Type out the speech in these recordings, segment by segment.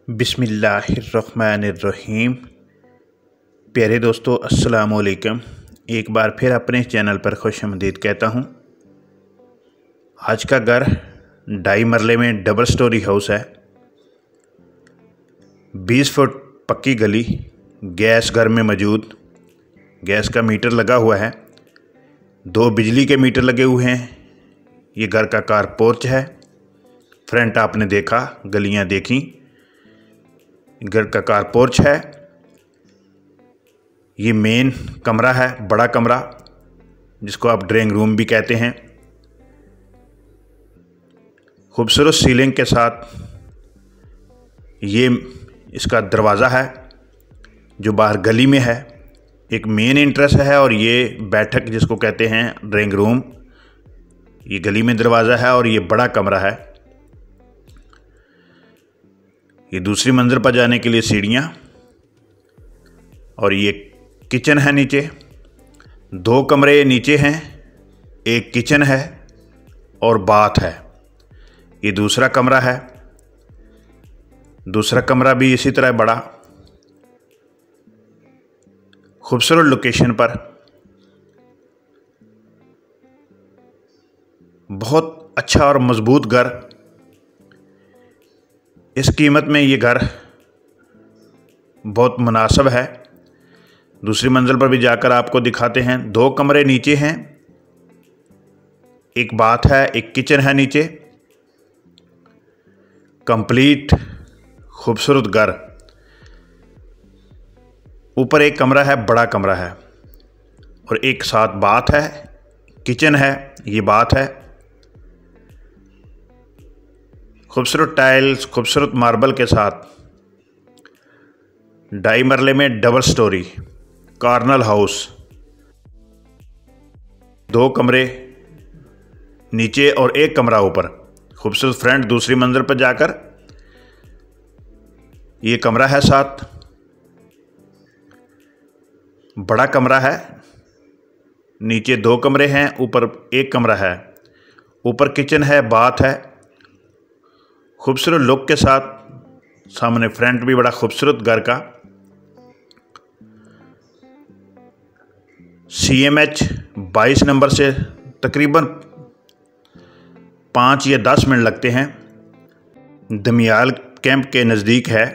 बिस्मिल्लाहिर्रहमानिर्रहीम। प्यारे दोस्तों, अस्सलामुअलैकुम। एक बार फिर अपने चैनल पर खुशामदीद कहता हूँ। आज का घर 2.5 मरले में डबल स्टोरी हाउस है। 20 फुट पक्की गली, गैस घर में मौजूद, गैस का मीटर लगा हुआ है, 2 बिजली के मीटर लगे हुए हैं। ये घर का कार पोर्च है। फ्रंट आपने देखा, गलियां देखी, घर का कार पोर्च है। ये मेन कमरा है, बड़ा कमरा जिसको आप ड्राइंग रूम भी कहते हैं। खूबसूरत सीलिंग के साथ ये इसका दरवाज़ा है जो बाहर गली में है। एक मेन एंट्रेंस है और ये बैठक जिसको कहते हैं ड्राइंग रूम, ये गली में दरवाज़ा है और ये बड़ा कमरा है। ये दूसरी मंजिल पर जाने के लिए सीढ़ियाँ और ये किचन है नीचे। 2 कमरे नीचे हैं, एक किचन है और बाथ है। ये दूसरा कमरा है। दूसरा कमरा भी इसी तरह बड़ा, खूबसूरत लोकेशन पर, बहुत अच्छा और मजबूत घर। इस कीमत में ये घर बहुत मुनासिब है। दूसरी मंजिल पर भी जाकर आपको दिखाते हैं। 2 कमरे नीचे हैं, एक बाथ है, एक किचन है नीचे। कंप्लीट खूबसूरत घर। ऊपर एक कमरा है, बड़ा कमरा है और एक साथ बाथ है, किचन है, ये बाथ है। खूबसूरत टाइल्स, खूबसूरत मार्बल के साथ 2.5 मरले में डबल स्टोरी कॉर्नर हाउस। 2 कमरे नीचे और एक कमरा ऊपर। खूबसूरत फ्रंट। दूसरी मंजिल पर जाकर ये कमरा है साथ, बड़ा कमरा है। नीचे 2 कमरे हैं, ऊपर एक कमरा है। ऊपर किचन है, बाथ है, खूबसूरत लुक के साथ। सामने फ्रंट भी बड़ा खूबसूरत घर का। CMH 22 नंबर से तकरीबन 5 या 10 मिनट लगते हैं। दमियाल कैंप के नज़दीक है।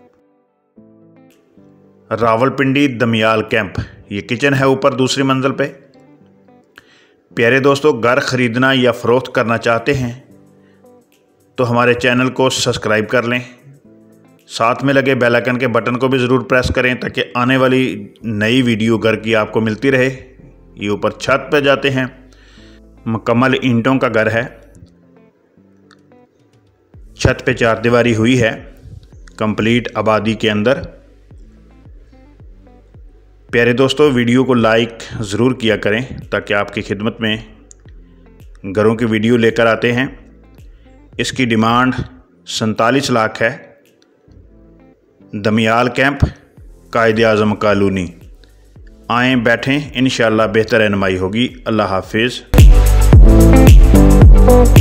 रावलपिंडी दमियाल कैंप। ये किचन है ऊपर दूसरी मंजिल पे। प्यारे दोस्तों, घर ख़रीदना या फ़रोख्त करना चाहते हैं तो हमारे चैनल को सब्सक्राइब कर लें। साथ में लगे बेल आइकन के बटन को भी ज़रूर प्रेस करें ताकि आने वाली नई वीडियो घर की आपको मिलती रहे। ये ऊपर छत पे जाते हैं। मुकम्मल ईंटों का घर है। छत पे 4 दीवारी हुई है, कंप्लीट आबादी के अंदर। प्यारे दोस्तों, वीडियो को लाइक ज़रूर किया करें ताकि आपकी खिदमत में घरों की वीडियो लेकर आते हैं। इसकी डिमांड 47 लाख है। Damial camp, Quaid-e-Azam colony. आएँ, बैठें, इंशाअल्लाह बेहतर रहनुमाई होगी। अल्लाह हाफिज़।